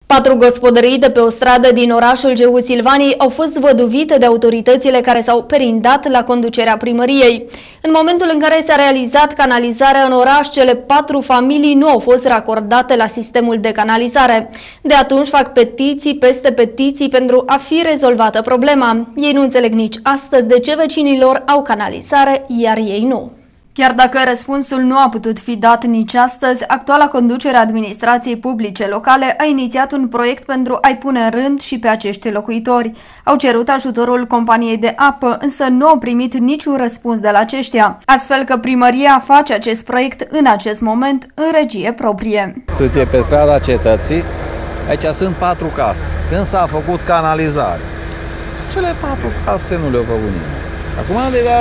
4 gospodării de pe o stradă din orașul Geu Silvanii au fost văduvite de autoritățile care s-au perindat la conducerea primăriei. În momentul în care s-a realizat canalizarea în oraș, cele 4 familii nu au fost racordate la sistemul de canalizare. De atunci fac petiții peste petiții pentru a fi rezolvată problema. Ei nu înțeleg nici astăzi de ce vecinii lor au canalizare, iar ei nu. Chiar dacă răspunsul nu a putut fi dat nici astăzi, actuala conducere a administrației publice locale a inițiat un proiect pentru a-i pune în rând și pe acești locuitori. Au cerut ajutorul companiei de apă, însă nu au primit niciun răspuns de la aceștia, astfel că primăria face acest proiect în acest moment în regie proprie. Sunt pe strada Cetății, aici sunt 4 case. Când s-a făcut canalizare, cele 4 case nu le-au făcut nimeni. Acum,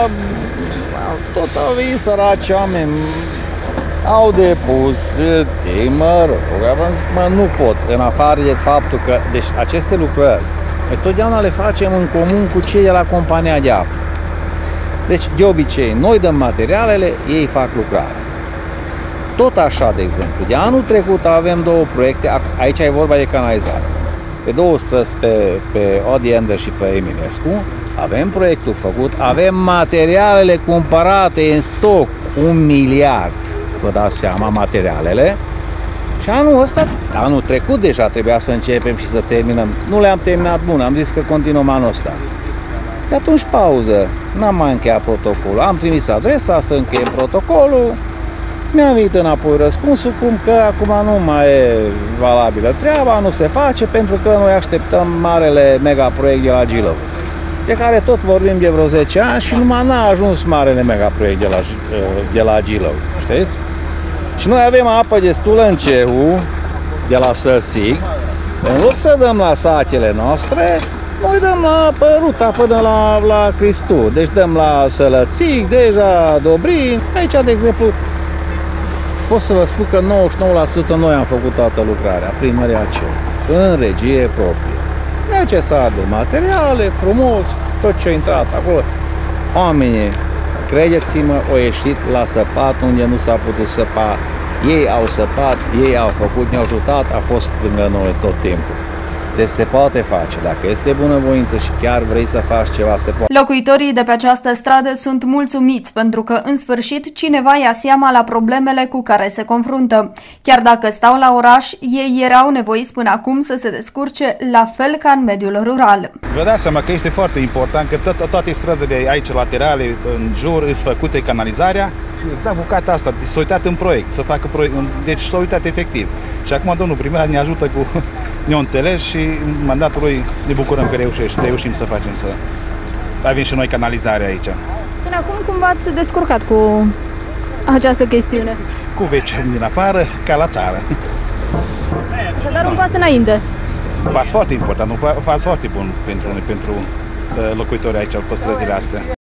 tot au venit săraci oameni, au depus, mă rog, nu pot, în afară de faptul că, deci aceste lucrări, noi totdeauna le facem în comun cu cei de la compania de apă. Deci, de obicei, noi dăm materialele, ei fac lucrarea. Tot așa, de exemplu, de anul trecut avem 2 proiecte, aici e vorba de canalizare. Pe 2 străzi, pe Odi Ender și pe Eminescu, avem proiectul făcut, avem materialele cumpărate în stoc, 1 miliard, vă dați seama, materialele. Și anul trecut deja trebuia să începem și să terminăm. Nu le-am terminat bun, am zis că continuăm anul ăsta. De atunci pauză, n-am mai încheiat protocolul, am trimis adresa să încheiem protocolul, mi-am venit înapoi răspunsul cum că acum nu mai e valabilă treaba, nu se face pentru că noi așteptăm marele megaproiect de la Gilău, de care tot vorbim de vreo 10 ani și numai n-a ajuns marele megaproiect de la Gilău, știți? Și noi avem apă destulă în Cehu, de la Sălțig, în loc să dăm la satele noastre, noi dăm la ruta până la Cristu, deci dăm la Sălățic, deja Dobrin, aici, de exemplu, pot să vă spun că 99% noi am făcut toată lucrarea, primăria Cehu, în regie proprie. Necesar de materiale, frumos, tot ce a intrat acolo. Oamenii, credeți-mă, au ieșit la săpat unde nu s-a putut săpa. Ei au săpat, ei au făcut, ne-au ajutat, a fost lângă noi tot timpul. Deci se poate face, dacă este bunăvoință și chiar vrei să faci ceva, se poate. Locuitorii de pe această stradă sunt mulțumiți pentru că, în sfârșit, cineva ia seama la problemele cu care se confruntă. Chiar dacă stau la oraș, ei erau nevoiți până acum să se descurce la fel ca în mediul rural. Vă dați seama că este foarte important că toate străzile aici laterale, în jur, sunt făcute canalizarea și da, bucata asta s-a uitat în proiect, să facă proiect, deci s-a uitat efectiv. Și acum domnul primar ne ajută cu ne-o înțeles și în mandatul lui ne bucurăm că reușim să facem, să avem și noi canalizare aici. Până acum cum v-ați descurcat cu această chestiune? Cu vecini din afară, ca la țară. Așadar un pas înainte. Un pas foarte important, un pas foarte bun pentru locuitorii aici pe străzile astea.